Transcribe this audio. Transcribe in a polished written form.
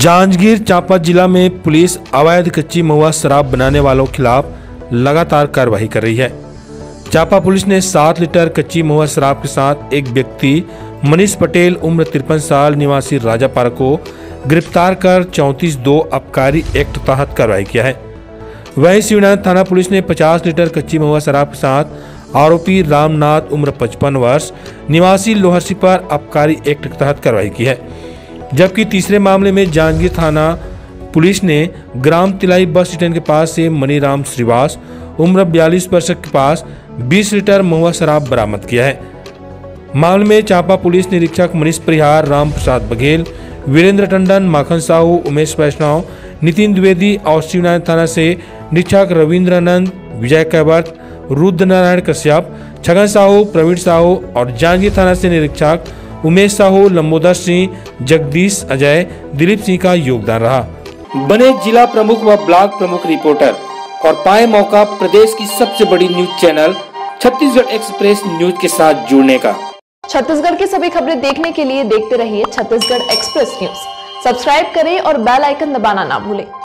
जांजगीर चांपा जिला में पुलिस अवैध कच्ची महुआ शराब बनाने वालों के खिलाफ लगातार कार्रवाई कर रही है। चांपा पुलिस ने 7 लीटर कच्ची महुआ शराब के साथ एक व्यक्ति मनीष पटेल उम्र 53 साल निवासी राजापारा को गिरफ्तार कर 34(2) आबकारी एक्ट तहत कार्रवाई किया है। वहीं शिवनाथ थाना पुलिस ने 50 लीटर कच्ची महुआ शराब के साथ आरोपी रामनाथ उम्र 55 वर्ष निवासी लोहरसी पर आबकारी एक्ट के तहत कार्रवाई की है। जबकि तीसरे मामले में जांजगीर थाना पुलिस ने ग्राम तिलाई बस स्टैंड के पास से मनीराम श्रीवास उम्र 42 वर्ष के पास 20 लीटर महुआ शराब बरामद किया है। मामले में चांपा पुलिस निरीक्षक मनीष परिहार, राम प्रसाद बघेल, वीरेंद्र टंडन, माखन साहू, उमेश वैष्णव, नितिन द्विवेदी और शिवनाथ थाना से निरीक्षक रविंद्रानंद, विजय कैवर्त, रुद्रनारायण कश्यप, छगन साहू, प्रवीण साहू और जांजगीर थाना से निरीक्षक उमेश साहू, लंबोदर सिंह, जगदीश, अजय, दिलीप सिंह का योगदान रहा। बने जिला प्रमुख व ब्लॉक प्रमुख रिपोर्टर और पाए मौका प्रदेश की सबसे बड़ी news channel Chhattisgarh Express News के साथ जुड़ने का। छत्तीसगढ़ की सभी खबरें देखने के लिए देखते रहिए छत्तीसगढ़ एक्सप्रेस न्यूज। सब्सक्राइब करें और बेल आइकन दबाना ना भूलें।